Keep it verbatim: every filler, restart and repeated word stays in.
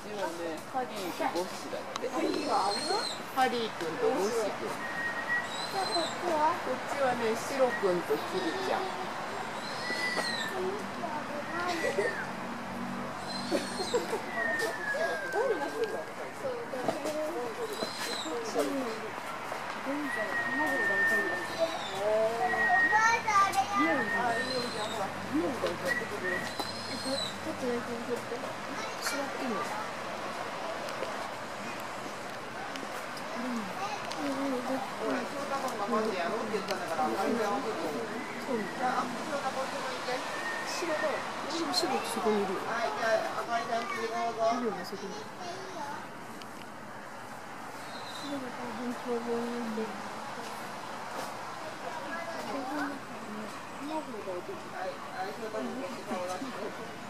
ちはね、ハリーとボッシュだって。 ハリーはハリー君とボッシュ君。 こっちはこっちはね、シロ君とキルちゃん。 白ってそこにいるよ。 はい、じゃあ、赤いタンクでどうぞ。 いるよね、そこに。白が大変凶暴になって。 はい、はい、それからもう一回顔出して。